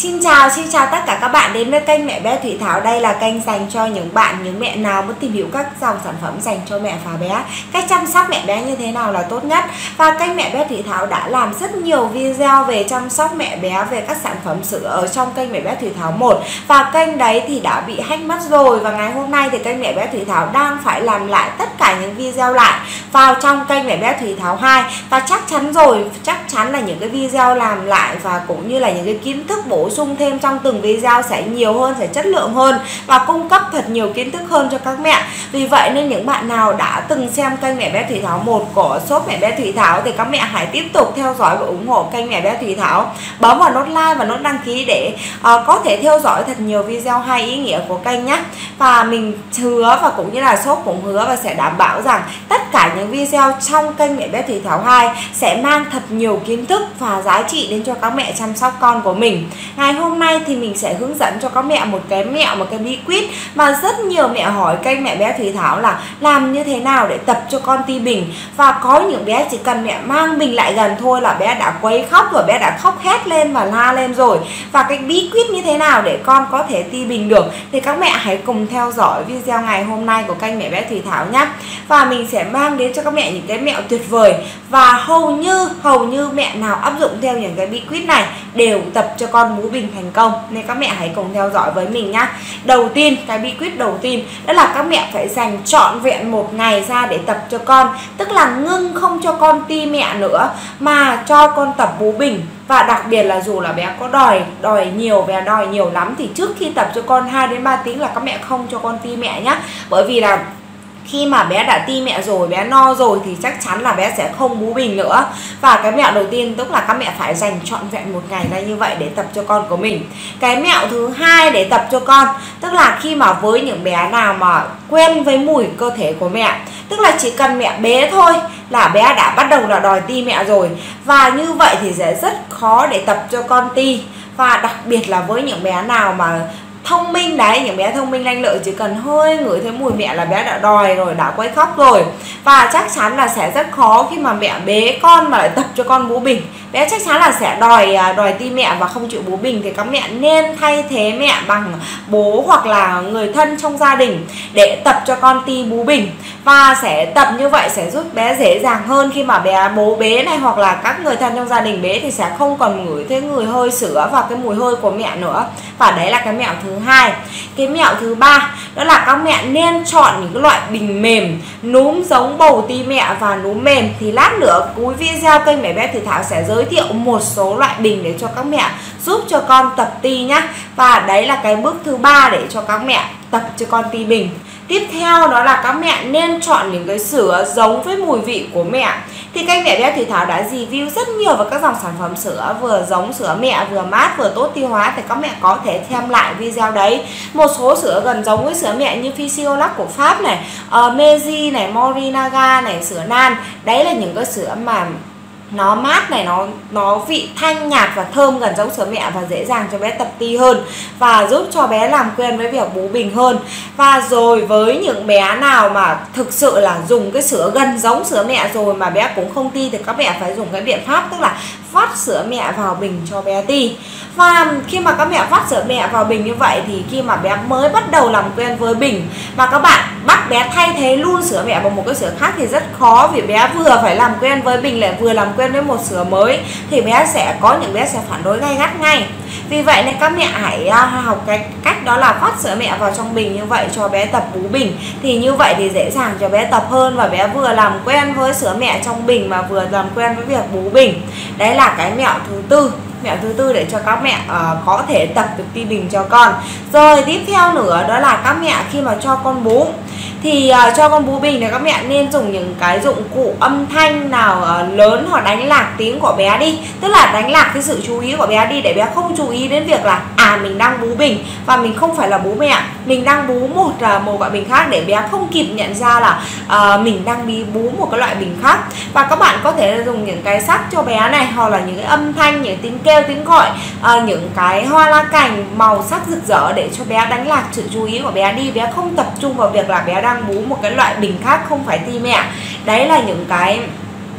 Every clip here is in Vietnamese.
Xin chào tất cả các bạn đến với kênh Mẹ Bé Thủy Thảo. Đây là kênh dành cho những mẹ nào muốn tìm hiểu các dòng sản phẩm dành cho mẹ và bé, cách chăm sóc mẹ bé như thế nào là tốt nhất. Và kênh Mẹ Bé Thủy Thảo đã làm rất nhiều video về chăm sóc mẹ bé, về các sản phẩm sữa ở trong kênh Mẹ Bé Thủy Thảo 1. Và kênh đấy thì đã bị hack mất rồi. Và ngày hôm nay thì kênh Mẹ Bé Thủy Thảo đang phải làm lại tất cả những video lại vào trong kênh Mẹ Bé Thủy Thảo 2. Và chắc chắn là những cái video làm lại và cũng như là những cái kiến thức bổ sung thêm trong từng video sẽ nhiều hơn, sẽ chất lượng hơn và cung cấp thật nhiều kiến thức hơn cho các mẹ. Vì vậy nên những bạn nào đã từng xem kênh Mẹ Bé Thủy Thảo 1 của shop Mẹ Bé Thủy Thảo thì các mẹ hãy tiếp tục theo dõi và ủng hộ kênh Mẹ Bé Thủy Thảo. Bấm vào nút like và nút đăng ký để có thể theo dõi thật nhiều video hay ý nghĩa của kênh nhé. Và mình hứa và cũng như là shop cũng hứa và sẽ đảm bảo rằng tất cả những video trong kênh Mẹ Bé Thủy Thảo 2 sẽ mang thật nhiều kiến thức và giá trị đến cho các mẹ chăm sóc con của mình. Ngày hôm nay thì mình sẽ hướng dẫn cho các mẹ một cái mẹo, một cái bí quyết mà rất nhiều mẹ hỏi kênh Mẹ Bé Thủy Thảo là làm như thế nào để tập cho con ti bình. Và có những bé chỉ cần mẹ mang bình lại gần thôi là bé đã quấy khóc rồi, bé đã khóc hét lên và la lên rồi. Và cái bí quyết như thế nào để con có thể ti bình được thì các mẹ hãy cùng theo dõi video ngày hôm nay của kênh Mẹ Bé Thủy Thảo nhé. Và mình sẽ mang đến cho các mẹ những cái mẹo tuyệt vời và hầu như mẹ nào áp dụng theo những cái bí quyết này đều tập cho con bú bình thành công, nên các mẹ hãy cùng theo dõi với mình nhá. Đầu tiên, cái bí quyết đầu tiên đó là các mẹ phải dành trọn vẹn một ngày ra để tập cho con, tức là ngưng không cho con ti mẹ nữa mà cho con tập bú bình. Và đặc biệt là dù là bé có đòi nhiều, bé đòi nhiều lắm thì trước khi tập cho con 2 đến 3 tiếng là các mẹ không cho con ti mẹ nhá. Bởi vì là khi mà bé đã ti mẹ rồi, bé no rồi thì chắc chắn là bé sẽ không bú bình nữa. Và cái mẹo đầu tiên tức là các mẹ phải dành trọn vẹn một ngày ra như vậy để tập cho con của mình. Cái mẹo thứ hai để tập cho con tức là khi mà với những bé nào mà quen với mùi cơ thể của mẹ, tức là chỉ cần mẹ bế thôi là bé đã bắt đầu là đòi ti mẹ rồi. Và như vậy thì sẽ rất khó để tập cho con ti. Và đặc biệt là với những bé nào mà thông minh đấy, những bé thông minh lanh lợi chỉ cần hơi ngửi thấy mùi mẹ là bé đã đòi rồi, đã quấy khóc rồi. Và chắc chắn là sẽ rất khó khi mà mẹ bế con mà lại tập cho con bú bình. Bé chắc chắn là sẽ đòi ti mẹ và không chịu bú bình, thì các mẹ nên thay thế mẹ bằng bố hoặc là người thân trong gia đình để tập cho con ti bú bình. Và sẽ tập như vậy sẽ giúp bé dễ dàng hơn khi mà bố bế này hoặc là các người thân trong gia đình bế thì sẽ không còn ngửi thấy người hơi sữa và cái mùi hơi của mẹ nữa. Và đấy là cái mẹo thứ hai. Cái mẹo thứ ba đó là các mẹ nên chọn những cái loại bình mềm, núm giống bầu ti mẹ và núm mềm. Thì lát nữa cuối video kênh Mẹ Bé Thủy Thảo sẽ giới thiệu một số loại bình để cho các mẹ giúp cho con tập ti nhá. Và đấy là cái bước thứ ba để cho các mẹ tập cho con ti bình. Tiếp theo đó là các mẹ nên chọn những cái sữa giống với mùi vị của mẹ. Thì kênh Mẹ Bé Thủy Thảo đã review rất nhiều về các dòng sản phẩm sữa vừa giống sữa mẹ, vừa mát, vừa tốt tiêu hóa, thì các mẹ có thể xem lại video đấy. Một số sữa gần giống với sữa mẹ như Physiolac của Pháp này, Meiji này, Morinaga này, sữa Nan. Đấy là những cái sữa mà nó mát này, nó vị thanh nhạt và thơm gần giống sữa mẹ và dễ dàng cho bé tập ti hơn và giúp cho bé làm quen với việc bú bình hơn. Và rồi với những bé nào mà thực sự là dùng cái sữa gần giống sữa mẹ rồi mà bé cũng không ti thì các mẹ phải dùng cái biện pháp tức là vắt sữa mẹ vào bình cho bé ti. Và khi mà các mẹ vắt sữa mẹ vào bình như vậy thì khi mà bé mới bắt đầu làm quen với bình mà các bạn bắt bé thay thế luôn sữa mẹ bằng một cái sữa khác thì rất khó, vì bé vừa phải làm quen với bình lại vừa làm quen với một sữa mới thì bé sẽ có những bé sẽ phản đối gay gắt ngay. Vì vậy nên các mẹ hãy học cái cách đó là vắt sữa mẹ vào trong bình như vậy cho bé tập bú bình. Thì như vậy thì dễ dàng cho bé tập hơn và bé vừa làm quen với sữa mẹ trong bình mà vừa làm quen với việc bú bình. Đấy là cái mẹo thứ tư. Mẹo thứ tư để cho các mẹ có thể tập được ti bình cho con. Rồi tiếp theo nữa đó là các mẹ khi mà cho con bú thì cho con bú bình thì các mẹ nên dùng những cái dụng cụ âm thanh nào lớn hoặc đánh lạc tiếng của bé đi. Tức là đánh lạc cái sự chú ý của bé đi để bé không chú ý đến việc là mình đang bú bình và mình không phải là bú mẹ, mình đang bú một loại bình khác, để bé không kịp nhận ra là mình đang bú một cái loại bình khác. Và các bạn có thể dùng những cái sắc cho bé này hoặc là những cái âm thanh, những tiếng kêu, tiếng gọi, những cái hoa la cành màu sắc rực rỡ để cho bé đánh lạc sự chú ý của bé đi. Bé không tập trung vào việc là bé đang bú một cái loại bình khác không phải ti mẹ. Đấy là những cái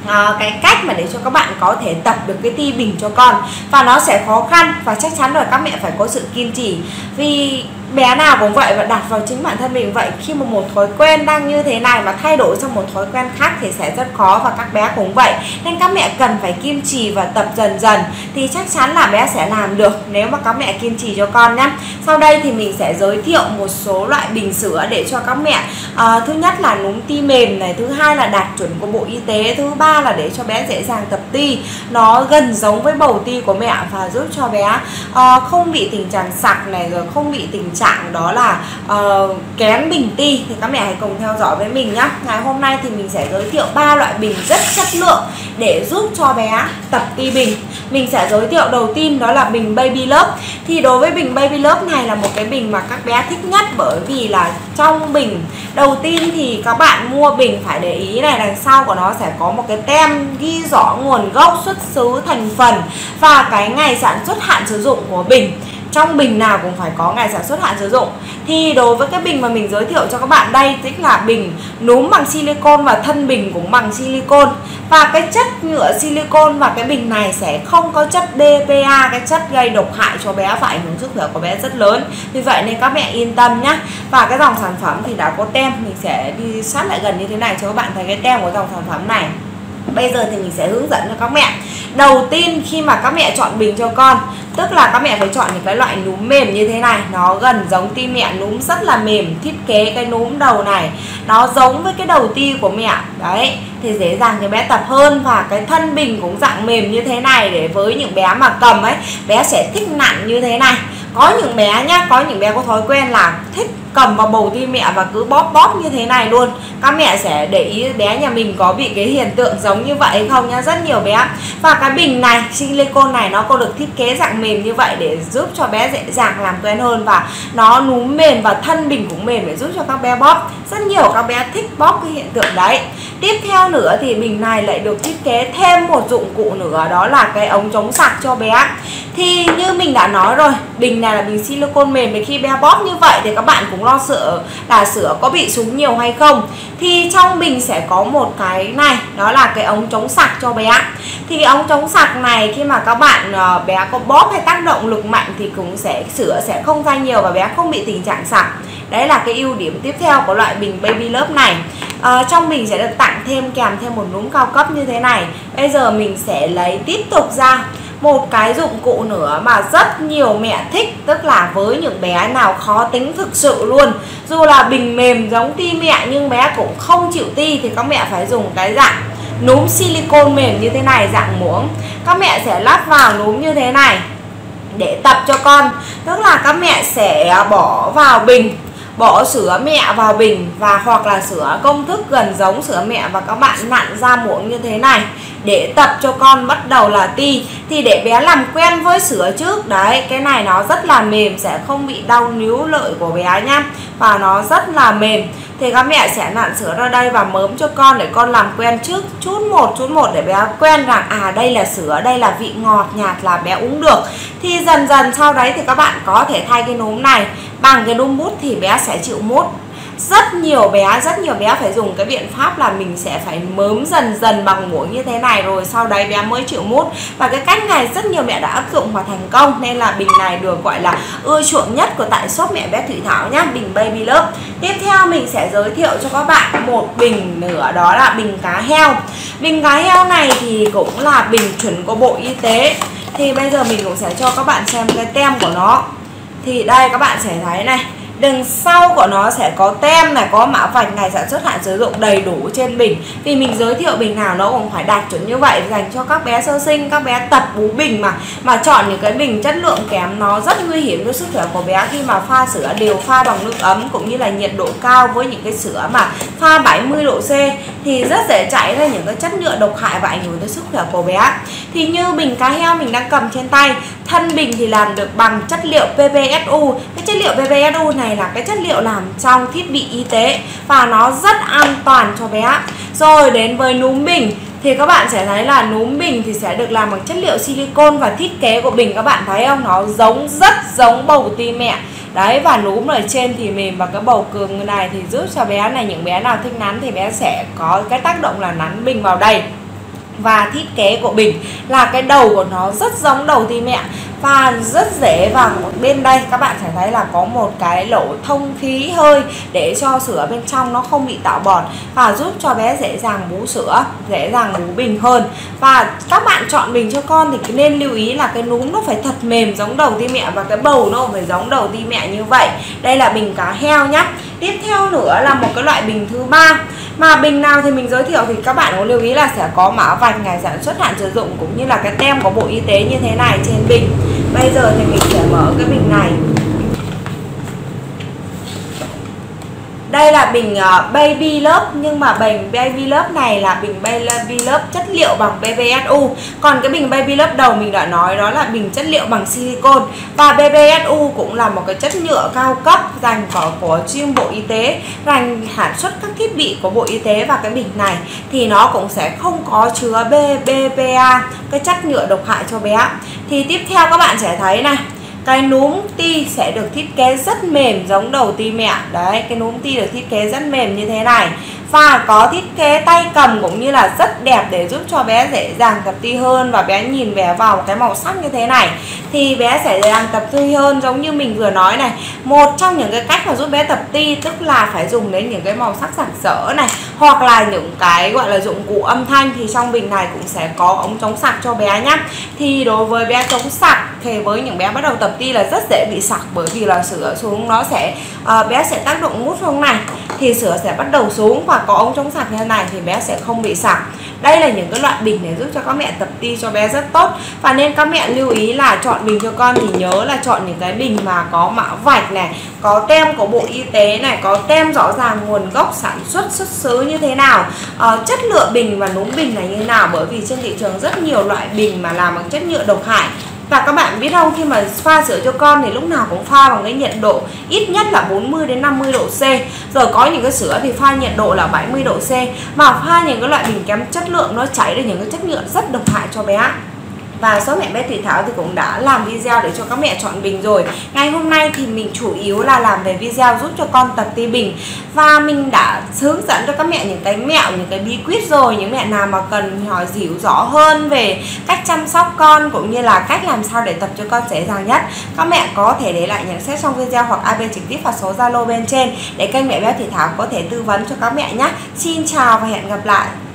cái cách mà để cho các bạn có thể tập được cái ti bình cho con. Và nó sẽ khó khăn và chắc chắn rồi các mẹ phải có sự kiên trì, vì bé nào cũng vậy và đặt vào chính bản thân mình vậy. Khi mà một thói quen đang như thế này mà thay đổi sang một thói quen khác thì sẽ rất khó, và các bé cũng vậy. Nên các mẹ cần phải kiên trì và tập dần dần thì chắc chắn là bé sẽ làm được nếu mà các mẹ kiên trì cho con nhé. Sau đây thì mình sẽ giới thiệu một số loại bình sữa để cho các mẹ. Thứ nhất là núm ti mềm này, thứ hai là đạt chuẩn của Bộ Y tế, thứ ba là để cho bé dễ dàng tập ti, nó gần giống với bầu ti của mẹ và giúp cho bé không bị tình trạng sặc này, rồi không bị tình trạng đó là kén bình ti. Thì các mẹ hãy cùng theo dõi với mình nhé. Ngày hôm nay thì mình sẽ giới thiệu 3 loại bình rất chất lượng để giúp cho bé tập ti bình. Mình sẽ giới thiệu đầu tiên đó là bình Baby Love. Thì đối với bình Baby Love này là một cái bình mà các bé thích nhất, bởi vì là trong bình đầu tiên thì các bạn mua bình phải để ý này, đằng sau của nó sẽ có một cái tem ghi rõ nguồn gốc, xuất xứ, thành phần và cái ngày sản xuất, hạn sử dụng của bình. Trong bình nào cũng phải có ngày sản xuất, hạn sử dụng. Thì đối với cái bình mà mình giới thiệu cho các bạn đây chính là bình núm bằng silicon và thân bình cũng bằng silicon. Và cái chất nhựa silicon và cái bình này sẽ không có chất BPA, cái chất gây độc hại cho bé và ảnh hưởng sức khỏe của bé rất lớn. Vì vậy nên các mẹ yên tâm nhé. Và cái dòng sản phẩm thì đã có tem, mình sẽ đi sát lại gần như thế này cho các bạn thấy cái tem của dòng sản phẩm này. Bây giờ thì mình sẽ hướng dẫn cho các mẹ. Đầu tiên khi mà các mẹ chọn bình cho con, tức là các mẹ phải chọn những cái loại núm mềm như thế này, nó gần giống ti mẹ, núm rất là mềm. Thiết kế cái núm đầu này nó giống với cái đầu ti của mẹ. Đấy, thì dễ dàng cho bé tập hơn. Và cái thân bình cũng dạng mềm như thế này, để với những bé mà cầm ấy, bé sẽ thích nặng như thế này. Có những bé nhá, có những bé có thói quen là thích cầm vào bầu ti mẹ và cứ bóp bóp như thế này luôn. Các mẹ sẽ để ý bé nhà mình có bị cái hiện tượng giống như vậy hay không nhá, rất nhiều bé. Và cái bình này, silicon này nó có được thiết kế dạng mềm như vậy để giúp cho bé dễ dàng làm quen hơn. Và nó núm mềm và thân bình cũng mềm để giúp cho các bé bóp. Rất nhiều các bé thích bóp cái hiện tượng đấy. Tiếp theo nữa thì bình này lại được thiết kế thêm một dụng cụ nữa, đó là cái ống chống sạc cho bé. Thì như mình đã nói rồi, bình này là bình silicon mềm, thì khi bé bóp như vậy thì các bạn cũng lo sợ là sữa có bị súng nhiều hay không. Thì trong bình sẽ có một cái này, đó là cái ống chống sạc cho bé. Thì cái ống chống sạc này khi mà các bạn bé có bóp hay tác động lực mạnh thì cũng sữa sẽ không ra nhiều và bé không bị tình trạng sặc. Đấy là cái ưu điểm tiếp theo của loại bình Baby Love này. Trong bình sẽ được tặng thêm kèm thêm một núm cao cấp như thế này. Bây giờ mình sẽ lấy tiếp tục ra một cái dụng cụ nữa mà rất nhiều mẹ thích, tức là với những bé nào khó tính thực sự luôn, dù là bình mềm giống ti mẹ nhưng bé cũng không chịu ti, thì các mẹ phải dùng cái dạng núm silicon mềm như thế này, dạng muỗng. Các mẹ sẽ lắp vào núm như thế này để tập cho con. Tức là các mẹ sẽ bỏ vào bình, bỏ sữa mẹ vào bình, và hoặc là sữa công thức gần giống sữa mẹ, và các bạn nặn ra muỗng như thế này để tập cho con bắt đầu là ti. Thì để bé làm quen với sữa trước. Đấy, cái này nó rất là mềm, sẽ không bị đau níu lợi của bé nhá. Và nó rất là mềm. Thì các mẹ sẽ nặn sữa ra đây và mớm cho con để con làm quen trước chút một để bé quen rằng đây là sữa, đây là vị ngọt nhạt là bé uống được. Thì dần dần sau đấy thì các bạn có thể thay cái núm này bằng cái núm mút thì bé sẽ chịu mút. Rất nhiều bé phải dùng cái biện pháp là mình sẽ phải mớm dần dần bằng muỗng như thế này, rồi sau đấy bé mới chịu mút. Và cái cách này rất nhiều mẹ đã áp dụng và thành công, nên là bình này được gọi là ưa chuộng nhất của tại shop Mẹ Bé Thủy Thảo nhá, bình Baby Love. Tiếp theo mình sẽ giới thiệu cho các bạn một bình nữa, đó là bình cá heo. Bình cá heo này thì cũng là bình chuẩn của Bộ Y tế. Thì bây giờ mình cũng sẽ cho các bạn xem cái tem của nó. Thì đây các bạn sẽ thấy này, đằng sau của nó sẽ có tem này, có mã vạch, ngày sản xuất, hạn sử dụng đầy đủ trên bình. Vì mình giới thiệu bình nào nó cũng phải đạt chuẩn như vậy, dành cho các bé sơ sinh, các bé tập bú bình mà chọn những cái bình chất lượng kém nó rất nguy hiểm cho sức khỏe của bé. Khi mà pha sữa đều pha bằng nước ấm cũng như là nhiệt độ cao, với những cái sữa mà pha 70 độ C thì rất dễ chảy ra những cái chất nhựa độc hại và ảnh hưởng tới sức khỏe của bé. Thì như bình cá heo mình đang cầm trên tay, thân bình thì làm được bằng chất liệu PPSU. Cái chất liệu PPSU này là cái chất liệu làm trong thiết bị y tế và nó rất an toàn cho bé. Rồi đến với núm bình thì các bạn sẽ thấy là núm bình thì sẽ được làm bằng chất liệu silicon, và thiết kế của bình các bạn thấy không, nó rất giống bầu ti mẹ. Đấy, và núm ở trên thì mềm, và cái bầu cường này thì giúp cho bé này, những bé nào thích nắn thì bé sẽ có cái tác động là nắn bình vào đây. Và thiết kế của bình là cái đầu của nó rất giống đầu ti mẹ và rất dễ. Và một bên đây các bạn sẽ thấy là có một cái lỗ thông khí hơi để cho sữa bên trong nó không bị tạo bọt và giúp cho bé dễ dàng bú sữa, dễ dàng bú bình hơn. Và các bạn chọn bình cho con thì nên lưu ý là cái núm nó phải thật mềm giống đầu ti mẹ và cái bầu nó phải giống đầu ti mẹ như vậy. Đây là bình cá heo nhá. Tiếp theo nữa là một cái loại bình thứ ba. Mà bình nào thì mình giới thiệu thì các bạn có lưu ý là sẽ có mã vạch, ngày sản xuất, hạn sử dụng cũng như là cái tem của Bộ Y tế như thế này trên bình. Bây giờ thì mình sẽ mở cái bình này. Đây là bình Baby Love, nhưng mà bình Baby Love này là bình Baby Love chất liệu bằng PPSU. Còn cái bình Baby Love đầu mình đã nói đó là bình chất liệu bằng silicon. Và PPSU cũng là một cái chất nhựa cao cấp dành của chuyên Bộ Y tế, dành sản xuất các thiết bị của Bộ Y tế. Và cái bình này thì nó cũng sẽ không có chứa BPA, cái chất nhựa độc hại cho bé. Thì tiếp theo các bạn sẽ thấy này, cái núm ti sẽ được thiết kế rất mềm giống đầu ti mẹ. Đấy, cái núm ti được thiết kế rất mềm như thế này. Và có thiết kế tay cầm cũng như là rất đẹp để giúp cho bé dễ dàng tập ti hơn. Và bé nhìn bé vào cái màu sắc như thế này thì bé sẽ dễ dàng tập ti hơn. Giống như mình vừa nói này, một trong những cái cách mà giúp bé tập ti tức là phải dùng đến những cái màu sắc sặc sỡ này, hoặc là những cái gọi là dụng cụ âm thanh. Thì trong bình này cũng sẽ có ống chống sặc cho bé nhá. Thì đối với bé chống sặc thì với những bé bắt đầu tập ti là rất dễ bị sặc, bởi vì là sữa xuống nó sẽ bé sẽ tác động mút xuống này thì sữa sẽ bắt đầu xuống, và có ống chống sặc như thế này thì bé sẽ không bị sặc. Đây là những cái loại bình để giúp cho các mẹ tập ti cho bé rất tốt. Và nên các mẹ lưu ý là chọn bình cho con thì nhớ là chọn những cái bình mà có mã vạch này, có tem của Bộ Y tế này, có tem rõ ràng nguồn gốc sản xuất, xuất xứ như thế nào, chất lượng bình và núm bình là như thế nào. Bởi vì trên thị trường rất nhiều loại bình mà làm bằng chất nhựa độc hại. Và các bạn biết không, khi mà pha sữa cho con thì lúc nào cũng pha bằng cái nhiệt độ ít nhất là 40 đến 50 độ C. Rồi có những cái sữa thì pha nhiệt độ là 70 độ C. Mà pha những cái loại bình kém chất lượng nó chảy ra những cái chất nhựa rất độc hại cho bé. Và shop Mẹ Bé Thủy Thảo thì cũng đã làm video để cho các mẹ chọn bình rồi. Ngày hôm nay thì mình chủ yếu là làm về video giúp cho con tập ti bình. Và mình đã hướng dẫn cho các mẹ những cái mẹo, những cái bí quyết rồi. Những mẹ nào mà cần hỏi dhiểu rõ hơn về cách chăm sóc con cũng như là cách làm sao để tập cho con dễ dàng nhất, các mẹ có thể để lại nhận xét trong video hoặc alo trực tiếp vào số Zalo bên trên để kênh Mẹ Bé Thủy Thảo có thể tư vấn cho các mẹ nhé. Xin chào và hẹn gặp lại.